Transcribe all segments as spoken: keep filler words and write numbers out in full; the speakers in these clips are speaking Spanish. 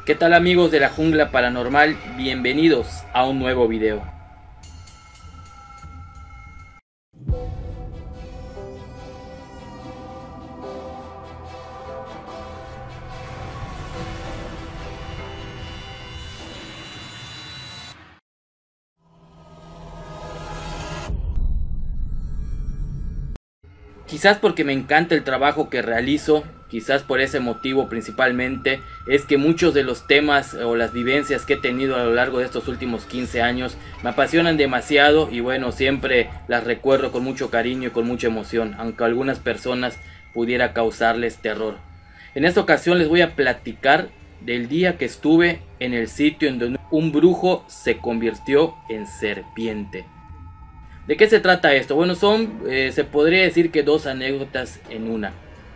¿Qué tal amigos de la jungla paranormal? Bienvenidos a un nuevo video. Quizás porque me encanta el trabajo que realizo, quizás por ese motivo principalmente, es que muchos de los temas o las vivencias que he tenido a lo largo de estos últimos quince años me apasionan demasiado y bueno, siempre las recuerdo con mucho cariño y con mucha emoción, aunque a algunas personas pudiera causarles terror. En esta ocasión les voy a platicar del día que estuve en el sitio en donde un brujo se convirtió en serpiente. ¿De qué se trata esto? Bueno, son, eh, se podría decir que dos anécdotas en una.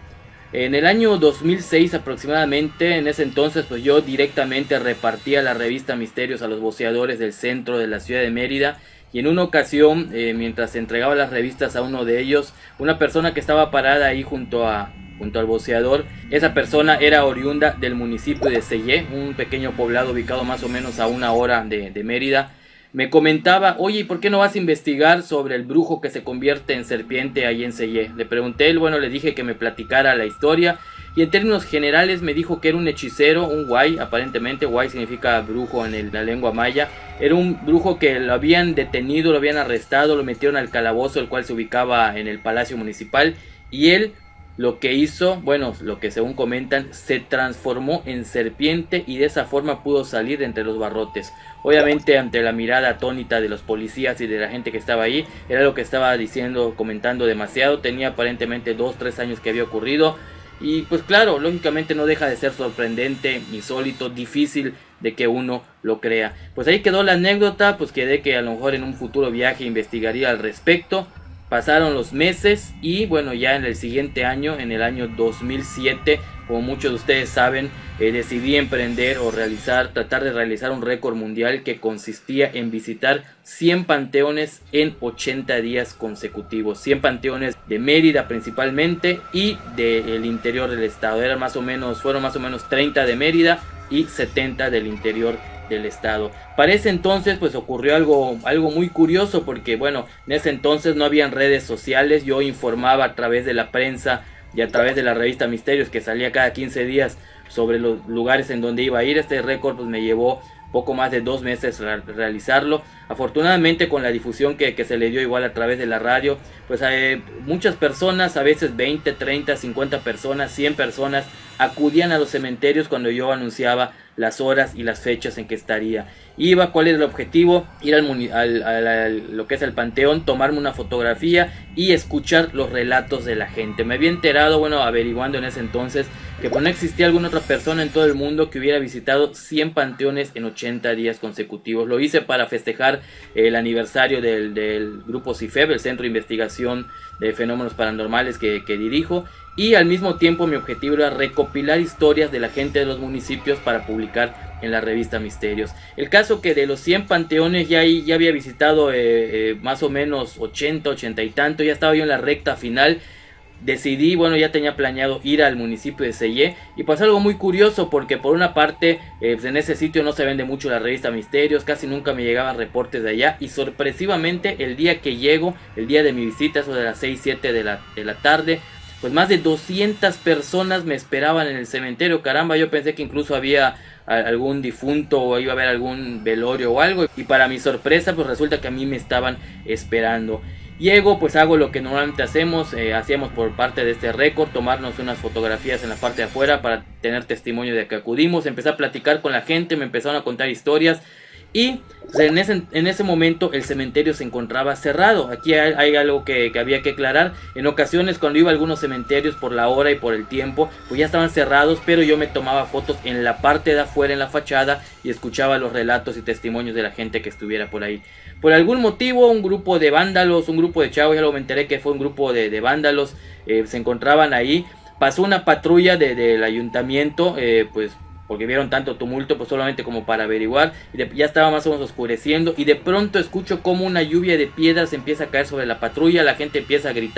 En el año dos mil seis aproximadamente, en ese entonces, pues yo directamente repartía la revista Misterios a los voceadores del centro de la ciudad de Mérida. Y en una ocasión, eh, mientras entregaba las revistas a uno de ellos, una persona que estaba parada ahí junto a... junto al voceador, esa persona era oriunda del municipio de Sellé, un pequeño poblado ubicado más o menos a una hora de, de Mérida. Me comentaba, oye, ¿y por qué no vas a investigar sobre el brujo que se convierte en serpiente ahí en Sellé? Le pregunté, bueno, le dije que me platicara la historia y en términos generales me dijo que era un hechicero, un guay, aparentemente guay significa brujo en el, la lengua maya. Era un brujo que lo habían detenido, lo habían arrestado, lo metieron al calabozo, el cual se ubicaba en el palacio municipal, y él lo que hizo, bueno, lo que según comentan, se transformó en serpiente y de esa forma pudo salir de entre los barrotes. Obviamente ante la mirada atónita de los policías y de la gente que estaba ahí, era lo que estaba diciendo, comentando demasiado. Tenía aparentemente dos, tres años que había ocurrido. Y pues claro, lógicamente no deja de ser sorprendente, insólito, difícil de que uno lo crea. Pues ahí quedó la anécdota, pues quedé que a lo mejor en un futuro viaje investigaría al respecto. Pasaron los meses y bueno, ya en el siguiente año, en el año dos mil siete, como muchos de ustedes saben, eh, decidí emprender o realizar, tratar de realizar un récord mundial que consistía en visitar cien panteones en ochenta días consecutivos. cien panteones de Mérida principalmente y del interior del estado. Eran más o menos, fueron más o menos treinta de Mérida y setenta del interior del estado. Para ese entonces pues ocurrió algo, algo muy curioso porque bueno, en ese entonces no habían redes sociales. Yo informaba a través de la prensa y a través de la revista Misterios, que salía cada quince días, sobre los lugares en donde iba a ir. Este récord pues me llevó poco más de dos meses realizarlo. Afortunadamente con la difusión que, que se le dio igual a través de la radio, pues eh, muchas personas, a veces veinte, treinta, cincuenta personas, cien personas acudían a los cementerios cuando yo anunciaba las horas y las fechas en que estaría. Iba, ¿cuál era el objetivo? Ir al, al, al, al lo que es el panteón, tomarme una fotografía y escuchar los relatos de la gente. Me había enterado, bueno, averiguando en ese entonces, que pues no existía alguna otra persona en todo el mundo que hubiera visitado cien panteones en ochenta días consecutivos. Lo hice para festejar el aniversario del, del grupo CIFEB, el Centro de Investigación de Fenómenos Paranormales que, que dirijo. Y al mismo tiempo mi objetivo era recopilar historias de la gente de los municipios para publicar en la revista Misterios. El caso que de los cien panteones ya, ya había visitado eh, eh, más o menos ochenta, ochenta y tanto. Ya estaba yo en la recta final. Decidí, bueno, ya tenía planeado ir al municipio de Sellé. Y pasó algo muy curioso porque por una parte eh, pues en ese sitio no se vende mucho la revista Misterios. Casi nunca me llegaban reportes de allá. Y sorpresivamente el día que llego, el día de mi visita, eso de las seis, siete de la, de la tarde, pues más de doscientas personas me esperaban en el cementerio. Caramba, yo pensé que incluso había algún difunto o iba a haber algún velorio o algo. Y para mi sorpresa, pues resulta que a mí me estaban esperando. Llego, pues hago lo que normalmente hacemos, eh, hacíamos por parte de este récord, tomarnos unas fotografías en la parte de afuera para tener testimonio de que acudimos. Empecé a platicar con la gente, me empezaron a contar historias. Y pues, en, ese, en ese momento el cementerio se encontraba cerrado. Aquí hay, hay algo que, que había que aclarar. En ocasiones cuando iba a algunos cementerios por la hora y por el tiempo, pues ya estaban cerrados, pero yo me tomaba fotos en la parte de afuera, en la fachada, y escuchaba los relatos y testimonios de la gente que estuviera por ahí. Por algún motivo un grupo de vándalos, un grupo de chavos, ya lo me enteré que fue un grupo de, de vándalos, eh, se encontraban ahí. Pasó una patrulla de, del ayuntamiento, eh, pues porque vieron tanto tumulto, pues solamente como para averiguar, y de, ya estaba más o menos oscureciendo, y de pronto escucho como una lluvia de piedras empieza a caer sobre la patrulla, la gente empieza a gritar,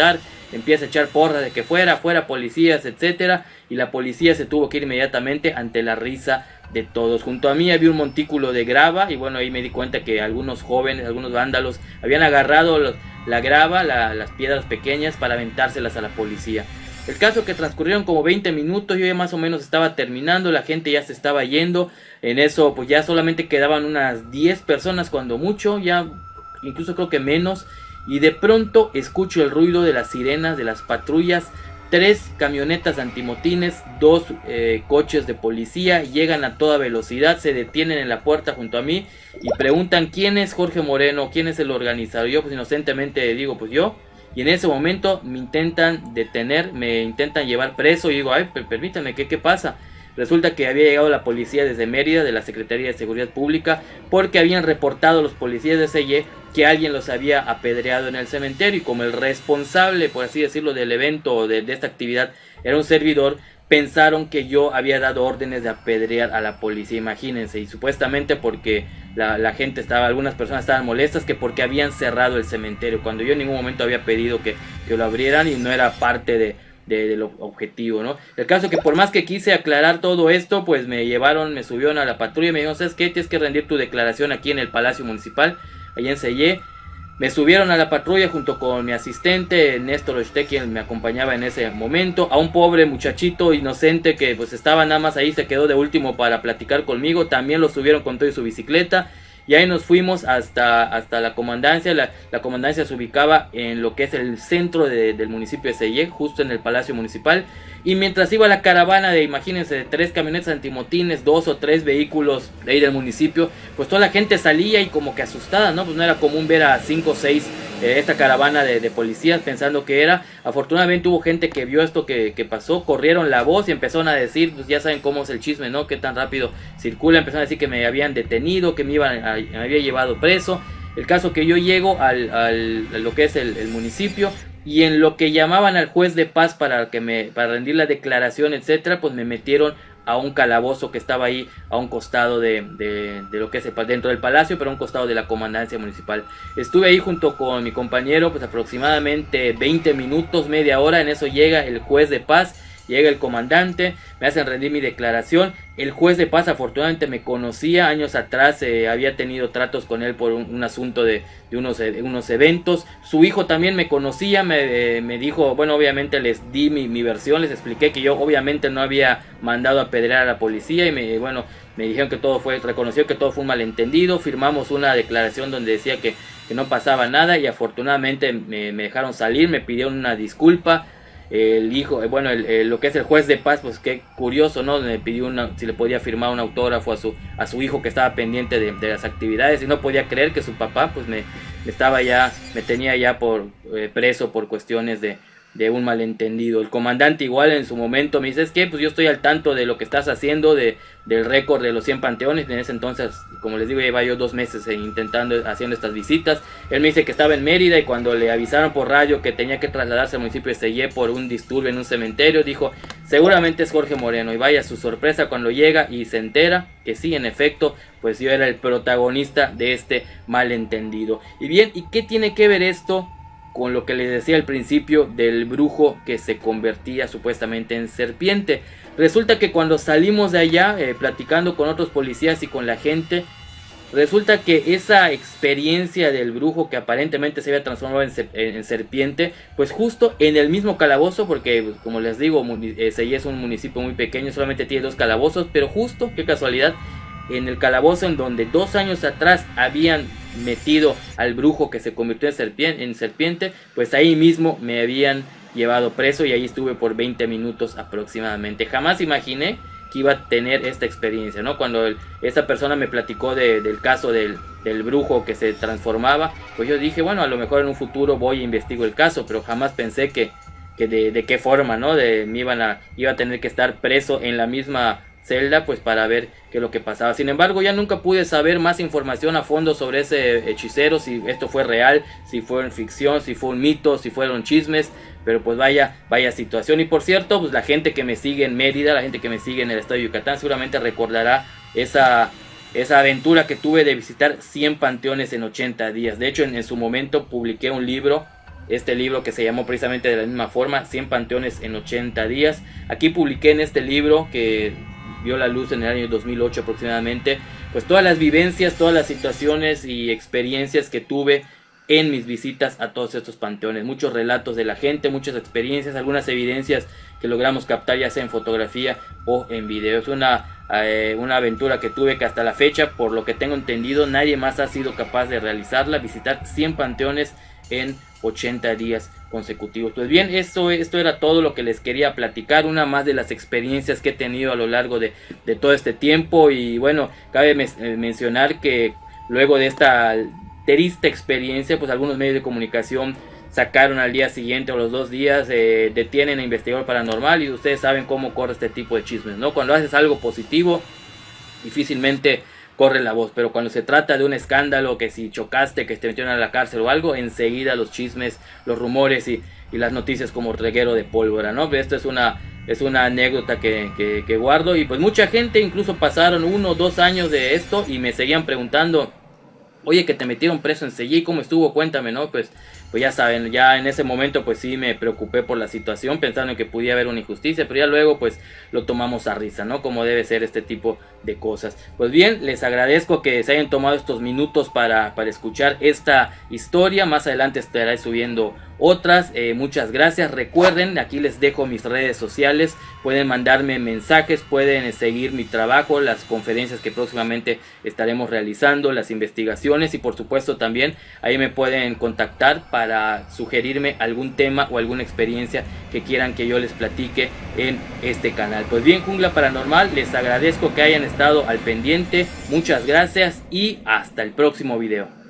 empieza a echar porras de que fuera, fuera policías, etcétera, y la policía se tuvo que ir inmediatamente ante la risa de todos. Junto a mí había un montículo de grava, y bueno, ahí me di cuenta que algunos jóvenes, algunos vándalos, habían agarrado los, la grava, la, las piedras pequeñas, para aventárselas a la policía. El caso que transcurrieron como veinte minutos, yo ya más o menos estaba terminando, la gente ya se estaba yendo. En eso pues ya solamente quedaban unas diez personas cuando mucho, ya incluso creo que menos. Y de pronto escucho el ruido de las sirenas de las patrullas. Tres camionetas antimotines, dos eh, coches de policía, llegan a toda velocidad, se detienen en la puerta junto a mí y preguntan quién es Jorge Moreno, quién es el organizador. Yo pues inocentemente digo pues yo. Y en ese momento me intentan detener, me intentan llevar preso. Y digo, ay, permítanme, ¿qué, qué pasa? Resulta que había llegado la policía desde Mérida, de la Secretaría de Seguridad Pública, porque habían reportado los policías de C I E que alguien los había apedreado en el cementerio. Y como el responsable, por así decirlo, del evento o de, de esta actividad era un servidor, pensaron que yo había dado órdenes de apedrear a la policía, imagínense. Y supuestamente porque la, la gente estaba, algunas personas estaban molestas que porque habían cerrado el cementerio, cuando yo en ningún momento había pedido que, que lo abrieran y no era parte de, de, del objetivo, ¿no? El caso que por más que quise aclarar todo esto, pues me llevaron, me subieron a la patrulla y me dijeron, ¿sabes qué? Tienes que rendir tu declaración aquí en el Palacio Municipal, allá en C I E. Me subieron a la patrulla junto con mi asistente Néstor Ochte, quien me acompañaba en ese momento, a un pobre muchachito inocente que pues estaba nada más ahí, se quedó de último para platicar conmigo. También lo subieron con todo y su bicicleta. Y ahí nos fuimos hasta, hasta la comandancia. La, la comandancia se ubicaba en lo que es el centro de, del municipio de C I E, justo en el Palacio Municipal. Y mientras iba la caravana de, imagínense, de tres camionetas antimotines, dos o tres vehículos de ahí del municipio, pues toda la gente salía y como que asustada, ¿no? Pues no era común ver a cinco o seis eh, esta caravana de, de policías pensando que era. Afortunadamente hubo gente que vio esto que, que pasó, corrieron la voz y empezaron a decir, pues ya saben cómo es el chisme, ¿no? Qué tan rápido circula. Empezaron a decir que me habían detenido, que me iban a, me había llevado preso. El caso que yo llego al, al a lo que es el, el municipio, y en lo que llamaban al juez de paz para que me para rendir la declaración, etcétera, pues me metieron a un calabozo que estaba ahí a un costado de, de, de lo que es el, dentro del palacio, pero a un costado de la comandancia municipal. Estuve ahí junto con mi compañero pues aproximadamente veinte minutos, media hora. En eso llega el juez de paz, llega el comandante, me hacen rendir mi declaración. El juez de paz afortunadamente me conocía, años atrás eh, había tenido tratos con él por un, un asunto de, de, unos, de unos eventos. Su hijo también me conocía, me, eh, me dijo, bueno, obviamente les di mi, mi versión, les expliqué que yo obviamente no había mandado a apedrear a la policía y me, bueno, me dijeron que todo fue, reconoció que todo fue un malentendido. Firmamos una declaración donde decía que, que no pasaba nada y afortunadamente me, me dejaron salir, me pidieron una disculpa. El hijo, bueno, el, el, lo que es el juez de paz, pues qué curioso, ¿no? Me pidió una, si le podía firmar un autógrafo a su, a su hijo que estaba pendiente de, de las actividades, y no podía creer que su papá, pues me, me estaba ya, me tenía ya por eh, preso por cuestiones de, de un malentendido. El comandante igual en su momento me dice, es que pues yo estoy al tanto de lo que estás haciendo, de, del récord de los cien panteones. En ese entonces, como les digo, lleva yo dos meses intentando, haciendo estas visitas. Él me dice que estaba en Mérida y cuando le avisaron por radio que tenía que trasladarse al municipio de C I E por un disturbio en un cementerio, dijo, seguramente es Jorge Moreno. Y vaya su sorpresa cuando llega y se entera que sí, en efecto, pues yo era el protagonista de este malentendido. Y bien, ¿y qué tiene que ver esto con lo que les decía al principio del brujo que se convertía supuestamente en serpiente? Resulta que cuando salimos de allá, eh, platicando con otros policías y con la gente, resulta que esa experiencia del brujo que aparentemente se había transformado en, en serpiente, pues justo en el mismo calabozo, porque como les digo, eh, C I E es un municipio muy pequeño, solamente tiene dos calabozos, pero justo, qué casualidad, en el calabozo en donde dos años atrás habían metido al brujo que se convirtió en serpiente, en serpiente, pues ahí mismo me habían llevado preso y ahí estuve por veinte minutos aproximadamente. Jamás imaginé que iba a tener esta experiencia, ¿no? Cuando el, esta persona me platicó de, del caso del, del brujo que se transformaba, pues yo dije, bueno, a lo mejor en un futuro voy e investigo el caso, pero jamás pensé que, que de, de qué forma, ¿no? De, me iban a, iba a tener que estar preso en la misma celda, pues para ver qué es lo que pasaba. Sin embargo, ya nunca pude saber más información a fondo sobre ese hechicero, si esto fue real, si fue ficción, si fue un mito, si fueron chismes, pero pues vaya, vaya situación. Y por cierto, pues la gente que me sigue en Mérida, la gente que me sigue en el estado de Yucatán, seguramente recordará esa, esa aventura que tuve de visitar cien panteones en ochenta días. De hecho, en, en su momento publiqué un libro este libro que se llamó precisamente de la misma forma, cien panteones en ochenta días. Aquí publiqué en este libro, que vio la luz en el año dos mil ocho aproximadamente, pues todas las vivencias, todas las situaciones y experiencias que tuve en mis visitas a todos estos panteones. Muchos relatos de la gente, muchas experiencias, algunas evidencias que logramos captar ya sea en fotografía o en video. Es una, eh, una aventura que tuve que hasta la fecha, por lo que tengo entendido, nadie más ha sido capaz de realizarla, visitar cien panteones en ochenta días consecutivos. Pues bien, esto, esto era todo lo que les quería platicar, una más de las experiencias que he tenido a lo largo de, de todo este tiempo. Y bueno, cabe me mencionar que luego de esta triste experiencia, pues algunos medios de comunicación sacaron al día siguiente o los dos días, eh, detienen a investigador paranormal, y ustedes saben cómo corre este tipo de chismes, ¿no? Cuando haces algo positivo, difícilmente corre la voz, pero cuando se trata de un escándalo, que si chocaste, que te metieron a la cárcel o algo, enseguida los chismes, los rumores y, y las noticias como reguero de pólvora, ¿no? Esto es una, es una anécdota que, que, que guardo, y pues mucha gente, incluso pasaron uno o dos años de esto y me seguían preguntando: oye, que te metieron preso en Sellí, ¿cómo estuvo? Cuéntame, ¿no? Pues, pues ya saben, ya en ese momento pues sí me preocupé por la situación, pensando en que pudiera haber una injusticia, pero ya luego pues lo tomamos a risa, ¿no? Como debe ser este tipo de cosas. Pues bien, les agradezco que se hayan tomado estos minutos para, para escuchar esta historia. Más adelante estaré subiendo otras. Eh, muchas gracias. Recuerden, aquí les dejo mis redes sociales. Pueden mandarme mensajes, pueden seguir mi trabajo, las conferencias que próximamente estaremos realizando, las investigaciones, y por supuesto también ahí me pueden contactar para sugerirme algún tema o alguna experiencia que quieran que yo les platique en este canal. Pues bien, Jungla Paranormal, les agradezco que hayan estado al pendiente. Muchas gracias y hasta el próximo video.